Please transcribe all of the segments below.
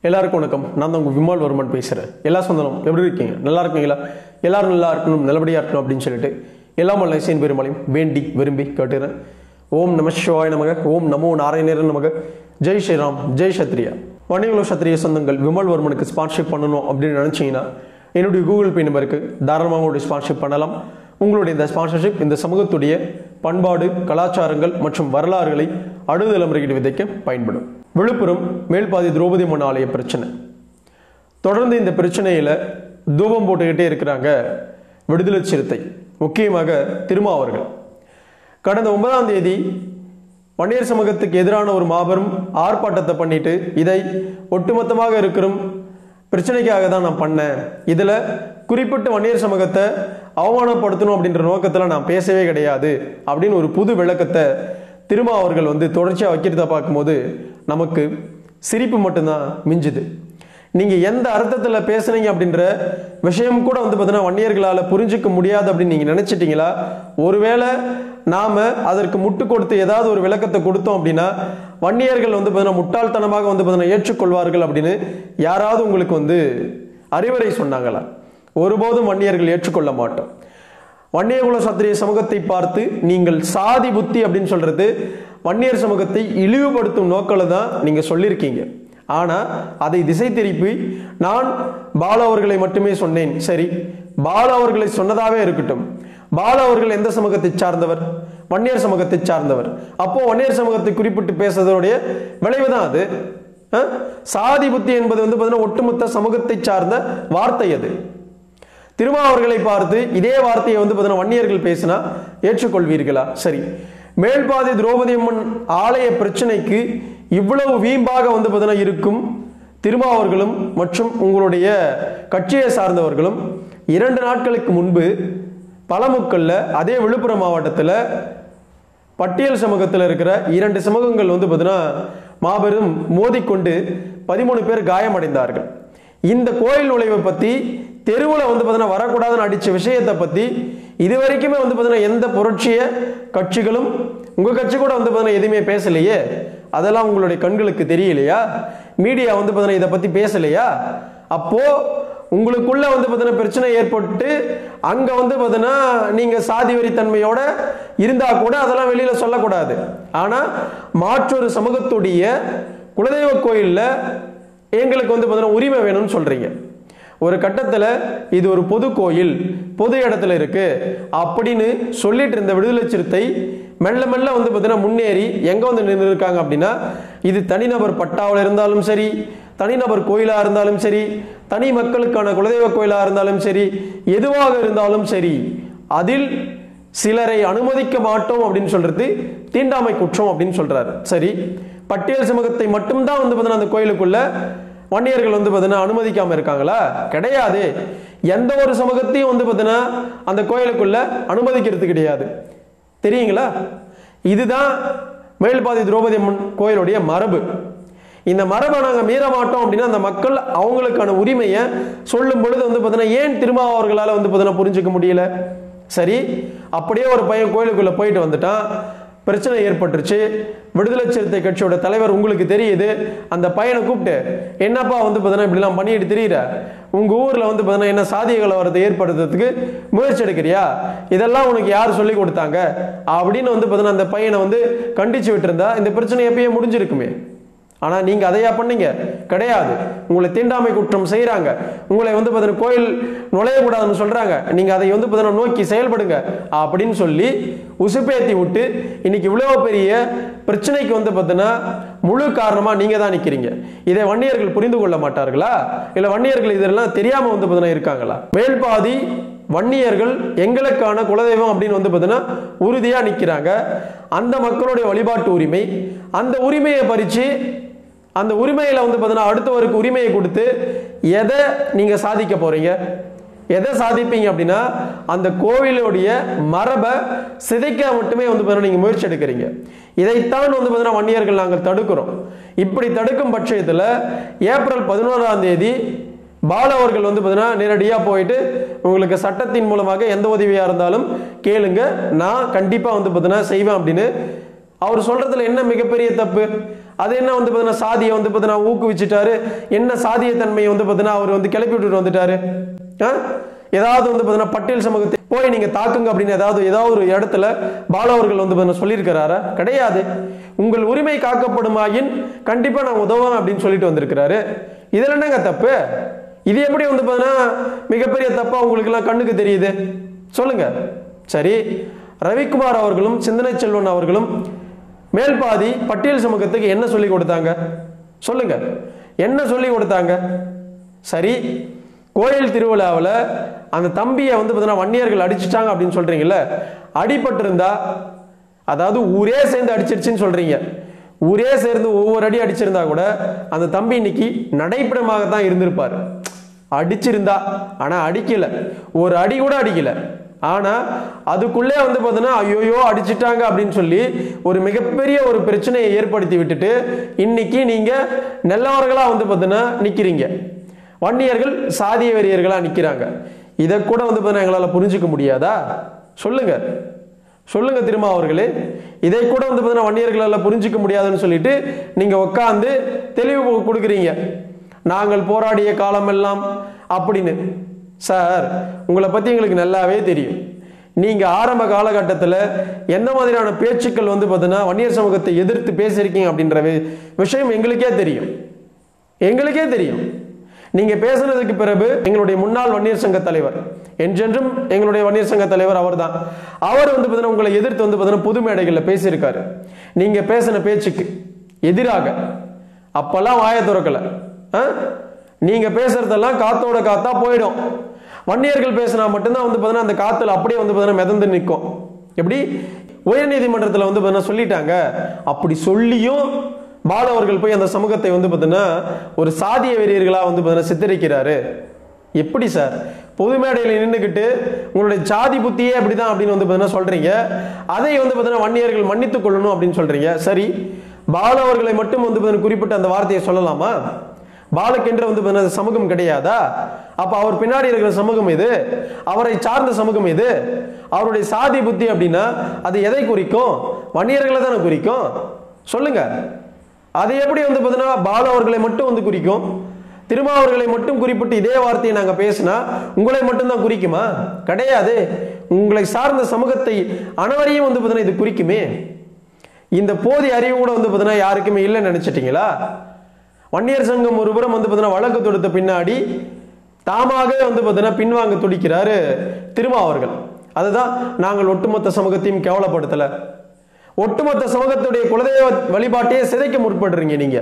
எல்லாருக்கும் வணக்கம். நான் தான் உங்கள் விமல் வர்மன் பேசுகிறேன். எல்லா சொந்தனும் எப்படி இருக்கீங்க? நல்லா இருக்கீங்களா? எல்லாரும் நல்லா இருக்கணும், நல்லபடியாக இருக்கணும் அப்படின்னு சொல்லிட்டு எல்லாம் இசையின் பெருமாளையும் வேண்டி விரும்பி கேட்டுறேன். ஓம் நம சிவாய நமக, ஓம் நமோ நாராயணர் நமக, ஜெய் ஸ்ரீராம், ஜெய் சத்ரியா. வணிகளோ சத்ரிய சொந்தங்கள் விமல் வர்மனுக்கு ஸ்பான்ஷிப் பண்ணணும் அப்படின்னு நினச்சிங்கன்னா என்னுடைய கூகுள் பே நம்பருக்கு தாராளமாக உங்களுடைய ஸ்பான்ஷிப் பண்ணலாம். உங்களுடைய இந்த ஸ்பான்சர்ஷிப் இந்த சமூகத்துடைய பண்பாடு, கலாச்சாரங்கள் மற்றும் வரலாறுகளை அடுத்த தலைமுறைக்கு விதைக்க பயன்படும். விழுப்புரம் மேல்பாதி திரௌபதி அம்மன் ஆலய பிரச்சனை. தொடர்ந்து இந்த பிரச்சனையில் தூபம் போட்டுக்கிட்டே இருக்கிறாங்க விடுதலை சிறுத்தை, முக்கியமாக திருமாவர்கள். கடந்த 9ஆம் தேதி வன்னியர் சமூகத்துக்கு எதிரான ஒரு மாபெரும் ஆர்ப்பாட்டத்தை பண்ணிட்டு, இதை ஒட்டுமொத்தமாக இருக்கிற பிரச்சனைக்காக தான் நான் பண்ணேன், இதில் குறிப்பிட்ட வன்னியர் சமூகத்தை அவமானப்படுத்தணும் அப்படின்ற நோக்கத்தில் நான் பேசவே கிடையாது அப்படின்னு ஒரு புது விளக்கத்தை திருமாவர்கள் தொடர்ச்சியாக வைக்கிறத பார்க்கும்போது நமக்கு சிரிப்பு மட்டும்தான் மிஞ்சுது. நீங்கள் எந்த அர்த்தத்தில் பேசுனீங்க அப்படின்ற விஷயம் கூட பார்த்தீங்கன்னா வன்னியர்களால் புரிஞ்சிக்க முடியாது அப்படின்னு நீங்கள் நினச்சிட்டிங்களா? ஒருவேளை நாம் அதற்கு முட்டு கொடுத்து ஏதாவது ஒரு விளக்கத்தை கொடுத்தோம் அப்படின்னா வன்னியர்கள் பார்த்தீங்கன்னா முட்டாள்தனமாக பார்த்தீங்கன்னா ஏற்றுக்கொள்வார்கள் அப்படின்னு யாராவது உங்களுக்கு அறிவுரை சொன்னாங்களா? ஒருபோதும் வன்னியர்கள் ஏற்றுக்கொள்ள மாட்டோம். வன்னியகுல சத்திரிய சமூகத்தை பார்த்து நீங்கள் சாதி புத்தி அப்படின்னு சொல்றது வன்னியர் சமூகத்தை இழிவுபடுத்தும் நோக்கில் தான் நீங்கள் சொல்லியிருக்கீங்க. ஆனால் அதை திசை திருப்பி நான் பாலா அவர்களை மட்டுமே சொன்னேன். சரி, பாலா அவர்களை சொன்னதாகவே இருக்கட்டும். பாலா அவர்கள் எந்த சமூகத்தை சார்ந்தவர்? வன்னியர் சமூகத்தை சார்ந்தவர். அப்போ வன்னியர் சமூகத்தை குறிப்பிட்டு பேசுறதுடைய விளைவு தான் அது. சாதி புத்தி என்பது பார்த்தீங்கன்னா ஒட்டுமொத்த சமூகத்தை சார்ந்த வார்த்தை. அது திருமாவர்களை பார்த்து இதே வார்த்தையை பார்த்தீங்கன்னா வன்னியர்கள் பேசினா ஏற்றுக்கொள்வீர்களா? சரி, மேல்பாதி திரௌபதி அம்மன் ஆலய பிரச்சனைக்கு இவ்வளவு வீம்பாக பார்த்தீங்கன்னா இருக்கும் திருமாவர்களும் மற்றும் உங்களுடைய கட்சியை சார்ந்தவர்களும் 2 நாட்களுக்கு முன்பு பலமுக்கல்ல அதே விழுப்புரம் மாவட்டத்தில் பட்டியல் சமூகத்தில் இருக்கிற 2 சமூகங்கள் பார்த்தீங்கன்னா மாபெரும் மோதிக்கொண்டு 13 பேர் காயமடைந்தார்கள். இந்த கோயில் நுழைவை பற்றி தெருவில் பார்த்தீங்கன்னா வரக்கூடாதுன்னு அடித்த விஷயத்தை பற்றி இதுவரைக்குமே பார்த்தீங்கன்னா எந்த புரட்சிய கட்சிகளும் உங்கள் கட்சி கூட பார்த்தீங்கன்னா எதுவுமே பேசலையே. அதெல்லாம் உங்களுடைய கண்களுக்கு தெரியலையா? மீடியா பார்த்தீங்கன்னா இதை பற்றி பேசலையா? அப்போ உங்களுக்குள்ள பார்த்தீங்கன்னா பிரச்சனை ஏற்பட்டு அங்கே பார்த்தீங்கன்னா நீங்கள் சாதி வெறித்தன்மையோட இருந்தால் கூட அதெல்லாம் வெளியில் சொல்லக்கூடாது. ஆனால் மாற்றொரு சமூகத்துடைய குலதெய்வ கோயிலில் எங்களுக்கு பார்த்தீங்கன்னா உரிமை வேணும்னு சொல்கிறீங்க. ஒரு கட்டத்தில் இது ஒரு பொது கோயில், பொது இடத்துல இருக்கு அப்படின்னு சொல்லிட்டு இருந்த விடுதலை சிறுத்தை மெல்ல மெல்ல பார்த்தீங்கன்னா முன்னேறி எங்கே நின்று இருக்காங்க அப்படின்னா, இது தனிநபர் பட்டாவில் இருந்தாலும் சரி, தனிநபர் கோயிலாக இருந்தாலும் சரி, தனி மக்களுக்கான குலதெய்வ கோயிலாக இருந்தாலும் சரி, எதுவாக இருந்தாலும் சரி, அதில் சிலரை அனுமதிக்க மாட்டோம் அப்படின்னு சொல்றது தீண்டாமை குற்றம் அப்படின்னு சொல்றாரு. சரி, பட்டியல் சமூகத்தை மட்டும்தான் பார்த்தீங்கன்னா அந்த கோயிலுக்குள்ள வன்னியர்கள் பார்த்தீங்கன்னா அனுமதிக்காம இருக்காங்களா? கிடையாது. எந்த ஒரு சமூகத்தையும் பார்த்தீங்கன்னா அந்த கோயிலுக்குள்ள அனுமதிக்கிறது கிடையாது. தெரியுங்களா? இதுதான் மேல்பாதி திரௌபதி அம்மன் கோயிலுடைய மரபு. இந்த மரபை நாங்கள் மீற மாட்டோம் அப்படின்னா அந்த மக்கள் அவங்களுக்கான உரிமையை சொல்லும் பொழுது பார்த்தீங்கன்னா ஏன் திருமாவர்களால் பார்த்தீங்கன்னா புரிஞ்சுக்க முடியல? சரி, அப்படியே ஒரு பையன் கோயிலுக்குள்ள போயிட்டு வந்துட்டான், பிரச்சனை ஏற்பட்டுருச்சு. விடுதலை சிறுத்தை கட்சியோட தலைவர் உங்களுக்கு தெரியுது, அந்த பையனை கூப்பிட்டு என்னப்பா பார்த்தீங்கன்னா இப்படிலாம் பண்ணிட்டு தெரியுற, உங்க ஊர்ல பார்த்தீங்கன்னா என்ன சாதிய கலவரத்தை ஏற்படுத்துறதுக்கு முயற்சி எடுக்கிறியா, இதெல்லாம் உனக்கு யார் சொல்லி கொடுத்தாங்க அப்படின்னு பார்த்தீங்கன்னா அந்த பையனை கண்டிச்சு விட்டுருந்தா இந்த பிரச்சனை எப்பயே முடிஞ்சிருக்குமே. ஆனால் நீங்கள் அதையா பண்ணீங்க? கிடையாது. உங்களை தீண்டாமை குற்றம் செய்கிறாங்க, உங்களை பார்த்தீங்கன்னா கோயில் நுழையக்கூடாதுன்னு சொல்கிறாங்க, நீங்கள் அதை பார்த்தீங்கன்னா நோக்கி செயல்படுங்க அப்படின்னு சொல்லி உசுப்பேத்தி விட்டு இன்னைக்கு இவ்வளோ பெரிய பிரச்சனைக்கு பார்த்தீங்கன்னா முழு காரணமாக நீங்கள் தான் நிற்கிறீங்க. இதை வன்னியர்கள் புரிந்து கொள்ள மாட்டார்களா? இல்லை வன்னியர்கள் இதெல்லாம் தெரியாமல் பார்த்தீங்கன்னா இருக்காங்களா? மேல்பாதி வன்னியர்கள் எங்களுக்கான குலதெய்வம் அப்படின்னு பார்த்தீங்கன்னா உறுதியாக நிற்கிறாங்க. அந்த மக்களுடைய வழிபாட்டு உரிமை, அந்த உரிமையை பறித்து அந்த உரிமையில் பார்த்தீங்கன்னா அடுத்தவருக்கு உரிமையை கொடுத்து எதை நீங்கள் சாதிக்க போறீங்க? எதை சாதிப்பீங்க அப்படின்னா அந்த கோவிலுடைய மரபை சிதைக்க மட்டுமே பார்த்தீங்கன்னா நீங்கள் முயற்சி எடுக்கிறீங்க. இதைத்தான் பார்த்தீங்கன்னா வன்னியர்கள் நாங்கள் தடுக்கிறோம். இப்படி தடுக்கும் பட்சத்தில் ஏப்ரல் 11ஆம் தேதி பாலா அவர்கள் பார்த்தீங்கன்னா நேரடியாக போயிட்டு உங்களுக்கு சட்டத்தின் மூலமாக எந்த உதவியாக இருந்தாலும் கேளுங்க, நான் கண்டிப்பாக பார்த்தீங்கன்னா செய்வேன் அப்படின்னு அவர் சொல்றதுல என்ன மிகப்பெரிய தப்பு? அது என்ன வந்து பார்த்தீங்கன்னா சாதியை வந்து பார்த்தீங்கன்னா ஊக்குவிச்சுட்டாரு, என்ன சாதிய தன்மையை வந்து பார்த்தீங்கன்னா அவர் வந்து கிளப்பி விட்டுட்டு வந்துட்டாரு. ஏதாவது வந்து பார்த்தீங்கன்னா பட்டியல் சமூகத்தை போய் நீங்க தாக்குங்க அப்படின்னு ஏதாவது ஒரு இடத்துல பாலு அவர்கள் வந்து பார்த்தீங்கன்னா சொல்லியிருக்கிறாரா? கிடையாது. உங்கள் உரிமை காக்கப்படுமாயின் கண்டிப்பா நான் உதவுவேன் அப்படின்னு சொல்லிட்டு வந்திருக்கிறாரு. இதுல என்னங்க தப்பு? இது எப்படி வந்து பார்த்தீங்கன்னா மிகப்பெரிய தப்பா உங்களுக்கு எல்லாம் கண்ணுக்கு தெரியுது? சொல்லுங்க. சரி, ரவிக்குமார் அவர்களும் சிந்தனை செல்வன் அவர்களும் மேல்பாதி பட்டியல் சமூகத்துக்கு என்ன சொல்லி கொடுத்தாங்க? சொல்லுங்க, என்ன சொல்லி கொடுத்தாங்க? சரி, கோயில் திருவிழாவில் அந்த தம்பியை வந்து பார்த்தீங்கன்னா வன்னியர்கள் அடிச்சுட்டாங்க அப்படின்னு சொல்றீங்கல்ல, அடிபட்டு இருந்தா, அதாவது ஊரே சேர்ந்து அடிச்சிருச்சுன்னு சொல்றீங்க, ஊரே சேர்ந்து ஒவ்வொரு அடி அடிச்சிருந்தா கூட அந்த தம்பி இன்னைக்கு நடைப்படமாக தான் இருந்திருப்பார். அடிச்சிருந்தா, ஆனா அடிக்கல, ஒரு அடி கூட அடிக்கல. ஆனா அதுக்குள்ளே வந்து பார்த்தீங்கன்னா ஐயோயோ அடிச்சிட்டாங்க அப்படின்னு சொல்லி ஒரு மிகப்பெரிய ஒரு பிரச்சனையை ஏற்படுத்தி விட்டுட்டு இன்னைக்கு நீங்க நல்லவர்களா வந்து பார்த்தீங்கன்னா நிக்கிறீங்க, வன்னியர்கள் சாதிய வெறியர்களா நிக்கிறாங்க. இதை கூட வந்து பார்த்தீங்கன்னா எங்களால் புரிஞ்சுக்க முடியாதா? சொல்லுங்க, சொல்லுங்க திருமாவர்களே. இதை கூட வந்து பார்த்தீங்கன்னா வன்னியர்களால் புரிஞ்சுக்க முடியாதுன்னு சொல்லிட்டு நீங்க உட்காந்து தெளிவு கொடுக்குறீங்க, நாங்கள் போராடிய காலமெல்லாம் அப்படின்னு. சார், உங்களை பத்தி எங்களுக்கு நல்லாவே தெரியும். நீங்க ஆரம்ப காலகட்டத்தில் எந்த மாதிரியான பேச்சுக்கள் வந்து பார்த்தீங்கன்னா வன்னியர் சமூகத்தை எதிர்த்து பேசியிருக்கீங்க அப்படின்ற விஷயம் எங்களுக்கே தெரியும், எங்களுக்கே தெரியும். நீங்க பேசுனதுக்கு பிறகு எங்களுடைய முன்னாள் வன்னியர் சங்க தலைவர், என்றென்றும் எங்களுடைய வன்னியர் சங்க தலைவர் அவர் தான், அவர் வந்து பார்த்தீங்கன்னா உங்களை எதிர்த்து வந்து பார்த்தீங்கன்னா பொது மேடைகளில் பேசியிருக்காரு. நீங்க பேசின பேச்சுக்கு எதிராக அப்பெல்லாம் வாய திறக்கல. நீங்க பேசுறதெல்லாம் காத்தோட காத்தா போயிடும். வன்னியர்கள் பேசினா மட்டும்தான் வந்து பார்த்தீங்கன்னா அந்த காத்துல அப்படியே வந்து பார்த்தீங்கன்னா மிதந்து நிற்கும். எப்படி உயர்நீதிமன்றத்தில் வந்து பார்த்தீங்கன்னா சொல்லிட்டாங்க. அப்படி சொல்லியும் பாலு அவர்கள் போய் அந்த சமூகத்தை வந்து பார்த்தீங்கன்னா ஒரு சாதிய வெறியர்களா வந்து பார்த்தீங்கன்னா சித்தரிக்கிறாரு. எப்படி சார்? பொது மேடையில் நின்றுக்கிட்டு உங்களுடைய சாதி புத்தியே அப்படிதான் அப்படின்னு வந்து பார்த்தீங்கன்னா சொல்றீங்க, அதை வந்து பார்த்தீங்கன்னா வன்னியர்கள் மன்னித்துக் கொள்ளணும் அப்படின்னு சொல்றீங்க. சரி, பாலு அவர்களை மட்டும் வந்து பார்த்தீங்கன்னா குறிப்பிட்ட அந்த வார்த்தையை சொல்லலாமா? பாலுக்கென்று வந்து சமூகம் கிடையாதா? அப்ப அவர் பின்னாடி இருக்கிற சமூகம் இது, அவரை சார்ந்த சமூகம் இது. அவருடைய சாதி புத்தி அப்படின்னா அது எதை குறிக்கும்? வன்னியர்களை தானே குறிக்கும். சொல்லுங்க, அது எப்படி வந்து பார்த்தீங்கன்னா பாலு அவர்களை மட்டும் வந்து குறிக்கும்? திருமாவர்களை மட்டும் குறிப்பிட்டு இதே வார்த்தையை நாங்க பேசினா உங்களை மட்டும்தான் குறிக்குமா? கிடையாது. உங்களை சார்ந்த சமூகத்தை அனைவரையும் வந்து பார்த்தீங்கன்னா இது குறிக்குமே. இந்த போதிய அறிவு கூட வந்து பார்த்தீங்கன்னா யாருக்குமே இல்லைன்னு நினைச்சிட்டீங்களா? வன்னியர் சங்கம் ஒரு புறம் வந்து பார்த்தீங்கன்னா வழக்கு தொடுத்த பின்னாடி தாமாகவே வந்து பார்த்தீங்கன்னா பின்வாங்க துடிக்கிறாரு திருமாவர்கள். அதுதான், நாங்கள் ஒட்டுமொத்த சமூகத்தையும் கேவலப்படுத்தல, ஒட்டுமொத்த சமூகத்துடைய குலதெய்வ வழிபாட்டையே சிதைக்க முற்படுறீங்க நீங்க.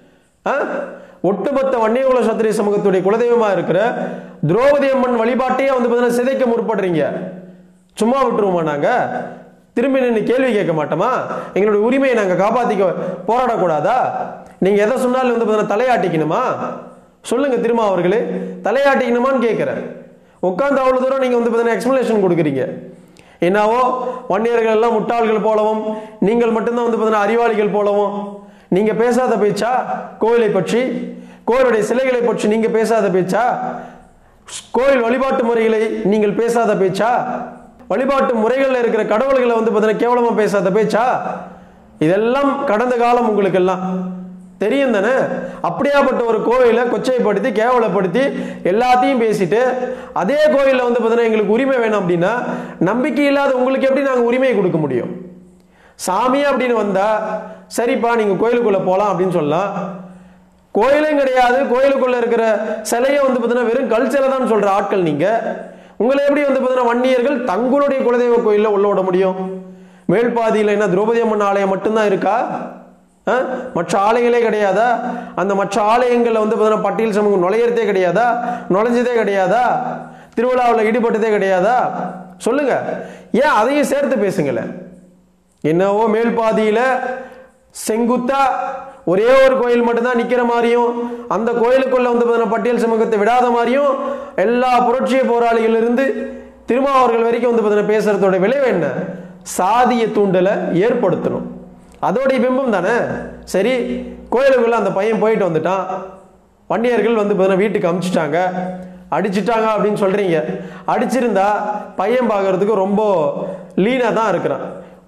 ஒட்டுமொத்த வன்னியகுல சத்திரிய சமூகத்துடைய குலதெய்வமா இருக்கிற திரௌபதி அம்மன் வழிபாட்டையே வந்து பார்த்தீங்கன்னா சிதைக்க முற்படுறீங்க. சும்மா விட்டுருவோமா? நாங்க திரும்பி நின்று கேள்வி கேட்க மாட்டோமா? எங்களுடைய உரிமையை நாங்க காப்பாத்திக்க போராடக்கூடாதா? நீங்க எதை சொன்னாலும் வந்து பார்த்தீங்கன்னா தலையாட்டிக்கணுமா? சொல்லுங்க திருமாவர்களே, தலையாட்டிக்கணுமான்னு கேட்கிறேன். உட்காந்து அவ்வளவு தூரம் நீங்க வந்து பார்த்தீங்கன்னா எக்ஸ்பிளனேஷன் கொடுக்குறீங்க. என்னவோ வன்னியர்கள் எல்லாம் முட்டாள்கள் போலவும் நீங்கள் மட்டும்தான் வந்து பார்த்தீங்கன்னா அறிவாளிகள் போலவும். நீங்க பேசாத பேச்சா கோயிலை பற்றி, கோயிலுடைய சிலைகளை பற்றி நீங்க பேசாத பேச்சா? கோயில் வழிபாட்டு முறைகளை நீங்கள் பேசாத பேச்சா? வழிபாட்டு முறைகளில் இருக்கிற கடவுள்களை வந்து பார்த்தீங்கன்னா கேவலமா பேசாத பேச்சா? இதெல்லாம் கடந்த காலம் உங்களுக்கு எல்லாம் தெரியும் தானே. அப்படியாப்பட்ட ஒரு கோயிலை கொச்சைப்படுத்தி கேவலப்படுத்தி எல்லாத்தையும் பேசிட்டு அதே கோயிலில் வந்து பார்த்தீங்கன்னா எங்களுக்கு உரிமை வேணும் அப்படின்னா நம்பிக்கை இல்லாத உங்களுக்கு எப்படி நாங்கள் உரிமையை கொடுக்க முடியும்? சாமி அப்படின்னு வந்தா சரிப்பா நீங்க கோயிலுக்குள்ள போலாம் அப்படின்னு சொல்லலாம். கோயிலும் கிடையாது, கோயிலுக்குள்ள இருக்கிற சிலையை வந்து பார்த்தீங்கன்னா வெறும் கல் சிலை தான் சொல்ற ஆட்கள் நீங்க. உங்களை எப்படி வந்து பார்த்தீங்கன்னா வன்னியர்கள் தங்களுடைய குலதெய்வ கோயிலில் உள்ள விட முடியும்? மேல்பாதியில் என்ன திரௌபதி அம்மன் ஆலயம் மட்டும்தான் இருக்கா? மற்ற ஆலயங்களே கிடையாதா? அந்த மற்ற ஆலயங்கள்ல வந்து பார்த்தீங்கன்னா பட்டியல் சமூகம் நுழையறதே கிடையாதா? நுழைஞ்சதே கிடையாதா? திருவிழாவில் ஈடுபட்டதே கிடையாதா? சொல்லுங்க, ஏன் அதையும் சேர்த்து பேசுங்களேன். என்னவோ மேல்பாதியில செங்குத்தா ஒரே ஒரு கோயில் மட்டும்தான் நிக்கிற மாதிரியும் அந்த கோயிலுக்குள்ள வந்து பட்டியல் சமூகத்தை விடாத மாதிரியும் எல்லா புரட்சிய போராளிகள் இருந்து திருமாவர்கள் வரைக்கும் வந்து பேசுறதோட விளைவு என்ன? சாதிய தூண்டலை ஏற்படுத்தணும். அதோடைய பிம்பம் தானே. சரி, கோயிலுக்குள்ள அந்த பையன் போயிட்டு வந்துட்டான், வன்னியர்கள் வந்து வீட்டுக்கு அமிச்சிட்டாங்க, அடிச்சிட்டாங்க அப்படின்னு சொல்றீங்க. அடிச்சிருந்தா பையன் பார்க்கறதுக்கு ரொம்ப லீனா தான் இருக்கிறான்.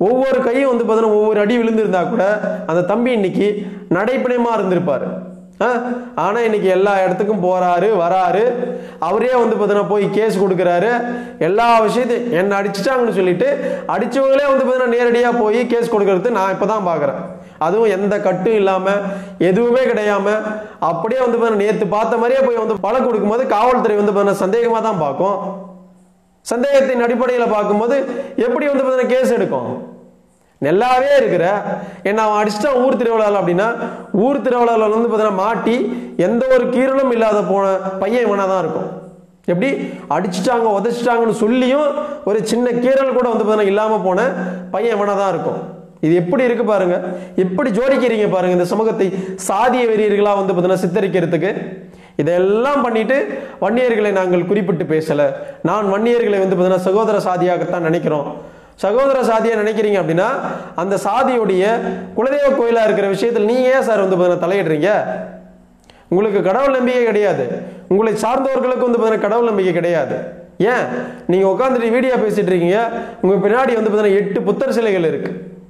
ஒவ்வொரு கையும் வந்து பார்த்தீங்கன்னா ஒவ்வொரு அடி விழுந்திருந்தா கூட அந்த தம்பி இன்னைக்கு நடைப்பயணமா இருந்திருப்பாரு. ஆனா இன்னைக்கு எல்லா இடத்துக்கும் போறாரு வராரு. அவரே வந்து பார்த்தீங்கன்னா போய் கேஸ் கொடுக்குறாரு. எல்லா விஷயத்தையும் என்ன அடிச்சுட்டாங்கன்னு சொல்லிட்டு அடிச்சவங்களே வந்து பார்த்தீங்கன்னா நேரடியா போய் கேஸ் கொடுக்கறது நான் இப்பதான் பாக்குறேன். அதுவும் எந்த கட்டும் இல்லாம எதுவுமே கிடையாம அப்படியே வந்து நேத்து பார்த்த மாதிரியே போய் வந்து வழக்கு கொடுக்கும்போது காவல்துறை வந்து சந்தேகமா தான் பார்க்கும். சந்தேகத்தின் அடிப்படையில் பார்க்கும்போது எப்படி வந்து கேஸ் எடுக்கும்? நல்லாவே இருக்கிற என்ன அவன் அடிச்சுட்டா ஊர் திருவிழாவில் அப்படின்னா ஊர் திருவிழாவில் வந்து பார்த்தீங்கன்னா மாட்டி எந்த ஒரு கீரலும் இல்லாத போன பையன் இவனா தான் இருக்கும். எப்படி அடிச்சுட்டாங்க உதச்சிட்டாங்கன்னு சொல்லியும் ஒரு சின்ன கீரல் கூட வந்து பார்த்தீங்கன்னா இல்லாம போன பையன் இவனா தான் இருக்கும். இது எப்படி இருக்கு பாருங்க, எப்படி ஜோடிக்கிறீங்க பாருங்க இந்த சமூகத்தை சாதிய வெறியர்களா வந்து பார்த்தீங்கன்னா சித்தரிக்கிறதுக்கு. இதெல்லாம் பண்ணிட்டு வன்னியர்களை நாங்கள் குறிப்பிட்டு பேசல, நான் வன்னியர்களை வந்து பார்த்தீங்கன்னா சகோதர சாதியாகத்தான் நினைக்கிறோம். சகோதர சாதியா நினைக்கிறீங்க அப்படின்னா அந்த சாதியுடைய குலதெய்வ கோயிலா இருக்கிற விஷயத்தில் நீங்க ஏன் சார் வந்து பார்த்தீங்கன்னா தலையிடுறீங்க? உங்களுக்கு கடவுள் நம்பிக்கை கிடையாது, உங்களை சார்ந்தவர்களுக்கு வந்து கடவுள் நம்பிக்கை கிடையாது. ஏன் நீங்க உட்காந்துட்டு வீடியோ பேசிட்டு இருக்கீங்க, உங்க பின்னாடி வந்து பார்த்தீங்கன்னா 8 புத்தர் சிலைகள் இருக்கு.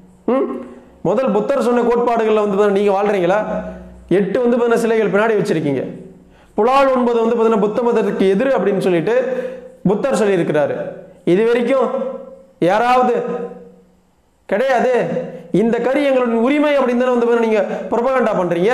முதல் புத்தர் சொன்ன கோட்பாடுகள்ல வந்து நீங்க வாழ்றீங்களா? 8 வந்து பார்த்தீங்கன்னா சிலைகள் பின்னாடி வச்சிருக்கீங்க. புலால் 9 வந்து பார்த்தீங்கன்னா புத்த மதத்துக்கு எதிர் அப்படின்னு சொல்லிட்டு புத்தர் சொல்லி இருக்கிறாரு. இது வரைக்கும் யாராவது கிடையாது. இந்த கறி எங்களுடைய உரிமை அப்படின்னு வந்து நீங்க புரபகண்டா பண்றீங்க.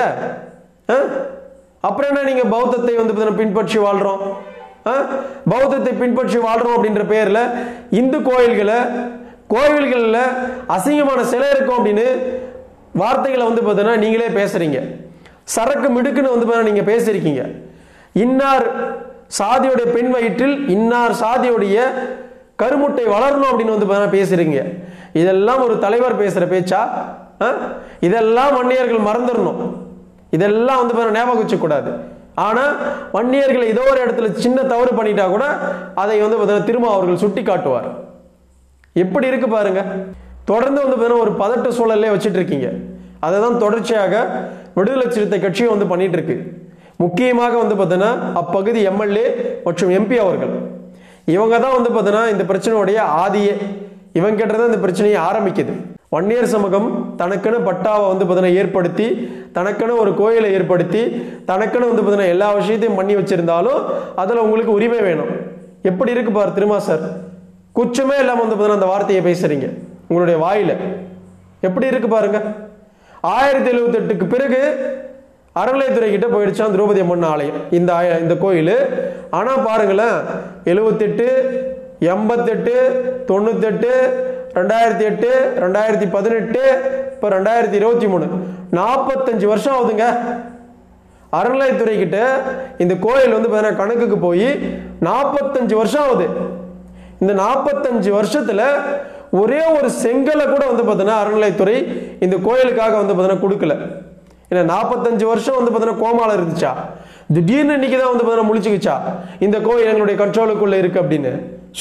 அப்புறம் என்ன நீங்க பௌத்தத்தை வந்து பின்பற்றி வாழ்றோம், பௌத்தத்தை பின்பற்றி வாழ்றோம் அப்படின்ற பெயர்ல இந்து கோயில்கள்ல அசிங்கமான சிலை இருக்கும் அப்படின்னு வார்த்தைகளை வந்து பார்த்தீங்கன்னா நீங்களே பேசுறீங்க. சரக்கு மிடுக்குன்னு வந்து நீங்க பேசிருக்கீங்க. இன்னார் சாதியுடைய பெண் வயிற்றில் இன்னார் சாதியுடைய கருமுட்டை வளரணும் அப்படின்னு வந்து பேசுறீங்க. இதெல்லாம் ஒரு தலைவர் பேசுற பேச்சா? இதெல்லாம் வன்னியர்கள் மறந்துடணும். இதெல்லாம் வந்து ஞாபகம் வச்சுக்க கூடாது. ஆனா வன்னியர்களை ஏதோ ஒரு இடத்துல சின்ன தவறு பண்ணிட்டா கூட அதை வந்து திரும்ப அவர்கள் சுட்டி காட்டுவார். எப்படி இருக்கு பாருங்க. தொடர்ந்து வந்து ஒரு பதட்ட சூழல்லே வச்சுட்டு இருக்கீங்க. அதை தான் தொடர்ச்சியாக விடுதலை சிறுத்தை கட்சியும் வந்து பண்ணிட்டு இருக்கு. முக்கியமாக வந்து பார்த்தீங்கன்னா அப்பகுதி எம்எல்ஏ மற்றும் எம்பி அவர்கள் இவங்க தான் வந்து பார்த்தீங்கன்னா இந்த பிரச்சனையுடைய ஆதியே. இவங்க கிட்டதான் இந்த பிரச்சனையை ஆரம்பிக்குது. வன்னியர் சமூகம் தனக்குன்னு பட்டாவை வந்து பார்த்தீங்கன்னா ஏற்படுத்தி, தனக்குன்னு ஒரு கோயிலை ஏற்படுத்தி, தனக்குன்னு வந்து பார்த்தீங்கன்னா எல்லா விஷயத்தையும் பண்ணி வச்சிருந்தாலும் அதில் உங்களுக்கு உரிமை வேணும். எப்படி இருக்கு பாரு திருமா சார், குச்சமே இல்லாமல் வந்து பார்த்தீங்கன்னா அந்த வார்த்தையை பேசுறீங்க உங்களுடைய வாயில. எப்படி இருக்கு பாருங்க. 1078க்கு பிறகு அறநிலையத்துறை கிட்ட போயிடுச்சான் திரௌபதி அம்மன் ஆலயம், இந்த கோயில். ஆனா பாருங்களேன், 78, 88, 98, 2008, 2018, இப்ப 2023, 45 வருஷம் ஆகுதுங்க. அறநிலையத்துறை கிட்ட இந்த கோயில் வந்து கணக்குக்கு போய் 45 வருஷம் ஆகுது. இந்த 45 வருஷத்துல ஒரே ஒரு செங்கலை கூட வந்து பார்த்தீங்கன்னா அறநிலையத்துறை இந்த கோயிலுக்காக வந்து பார்த்தீங்கன்னா கொடுக்கல. ஏன்னா 45 வருஷம் வந்து பார்த்தீங்கன்னா கோமால இருந்துச்சா? திடீர்னு இன்னைக்கு தான் வந்து பார்த்தீங்கன்னா முழிச்சுக்கிச்சா இந்த கோயில் எங்களுடைய கண்ட்ரோலுக்குள்ள இருக்கு அப்படின்னு?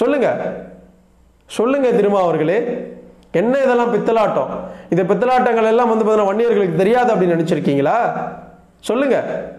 சொல்லுங்க திருமா அவர்களே, என்ன இதெல்லாம் பித்தலாட்டம்? இந்த பித்தலாட்டங்கள் எல்லாம் வந்து பார்த்தீங்கன்னா வன்னியர்களுக்கு தெரியாது அப்படின்னு நினைச்சிருக்கீங்களா? சொல்லுங்க.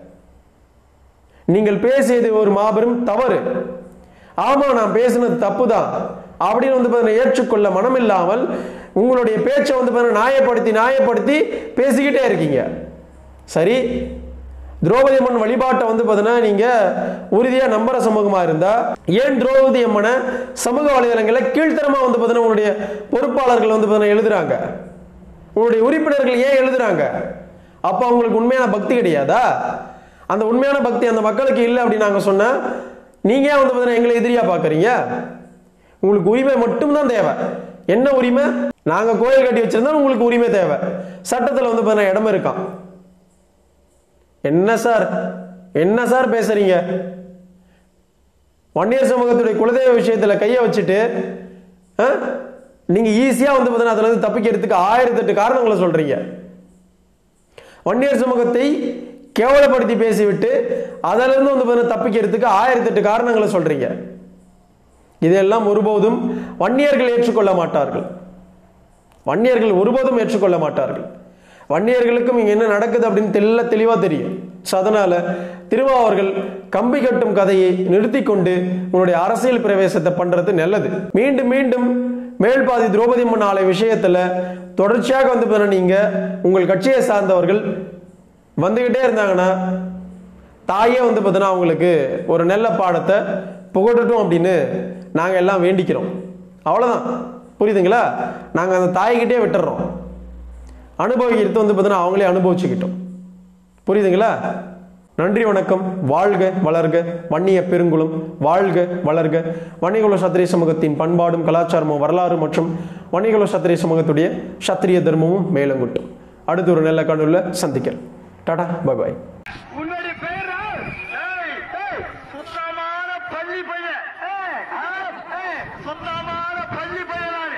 நீங்கள் பேசியது ஒரு மாபெரும் தவறு. ஆமா, நான் பேசினது தப்பு தான் அப்படின்னு வந்து ஏற்றுக்கொள்ள மனம் இல்லாமல் உங்களுடைய பேச்சை வந்து நியாயப்படுத்தி பேசிக்கிட்டே இருக்கீங்க. சரி, திரௌபதி அம்மன் வழிபாட்டை வந்து பார்த்தீங்கன்னா நீங்க உறுதியா நம்புற சமூகமா இருந்தா ஏன் திரௌபதி அம்மனை சமூக வலைதளங்களில் கீழ்த்தரமா வந்து பார்த்தீங்கன்னா உங்களுடைய பொறுப்பாளர்கள் வந்து பார்த்தீங்கன்னா எழுதுறாங்க, உங்களுடைய உறுப்பினர்கள் ஏன் எழுதுறாங்க? அப்ப அவங்களுக்கு உண்மையான பக்தி கிடையாதா? அந்த உண்மையான பக்தி அந்த மக்களுக்கு இல்லை அப்படின்னு நாங்க சொன்ன நீங்க வந்து பார்த்தீங்கன்னா எங்களை எதிரியா பாக்குறீங்க. உங்களுக்கு உரிமை மட்டும்தான் தேவை. என்ன உரிமை? நாங்க கோயில் கட்டி வச்சிருந்தா உங்களுக்கு உரிமை தேவை. சட்டத்தில் வந்து பார்த்தீங்கன்னா இடம் இருக்கான். என்ன சார் பேசுறீங்க? வன்னியர் சமூகத்துடைய குலதெய்வ விஷயத்துல கைய வச்சுட்டு நீங்க ஈஸியா வந்து பார்த்தீங்கன்னா அதுல இருந்து தப்பிக்கிறதுக்கு 1008 காரணங்களை சொல்றீங்க. வன்னியர் சமூகத்தை கேவலப்படுத்தி பேசிவிட்டு அதிலிருந்து வந்து பார்த்தீங்கன்னா தப்பிக்கிறதுக்கு 1008 காரணங்களை சொல்றீங்க. இதெல்லாம் ஒருபோதும் வன்னியர்கள் ஏற்றுக்கொள்ள மாட்டார்கள். வன்னியர்கள் ஒருபோதும் ஏற்றுக்கொள்ள மாட்டார்கள். வன்னியர்களுக்கும் இங்க என்ன நடக்குது அப்படின்னு தெளிவா தெரியும். அதனால திருமாவர்கள் கம்பி கட்டும் கதையை நிறுத்தி கொண்டு உங்களுடைய அரசியல் பிரவேசத்தை பண்றது நல்லது. மீண்டும் மேல்பாதி திரௌபதி அம்மன் ஆலய விஷயத்துல தொடர்ச்சியாக வந்து பார்த்தீங்கன்னா நீங்க உங்கள் கட்சியை சார்ந்தவர்கள் வந்துகிட்டே இருந்தாங்கன்னா தாயே வந்து பார்த்தீங்கன்னா அவங்களுக்கு ஒரு நல்ல பாடத்தை புகட்டட்டும் அப்படின்னு நாங்க எல்லாம் வேண்டிக்கிறோம். அவ்வளவுதான், புரியுதுங்களா? நாங்க அந்த தாய்கிட்டே விட்டுறோம். அனுபவிக்கிறது வந்து பார்த்தீங்கன்னா அவங்களே அனுபவிச்சுக்கிட்டோம். புரியுதுங்களா? நன்றி, வணக்கம். வாழ்க வளர்க வன்னிய பெருங்குளம், வாழ்க வளர்க வன்னியகுல சத்திரிய சமூகத்தின் பண்பாடும் கலாச்சாரமும் வரலாறு மற்றும் வன்னியகுல சத்திரிய சமூகத்துடைய சத்திரிய தர்மமும் மேலங்குட்டும். அடுத்து ஒரு நல்ல காணொளியில் சந்திக்கிறேன். Tata, bye bye. சுத்தமான பள்ளி பையன்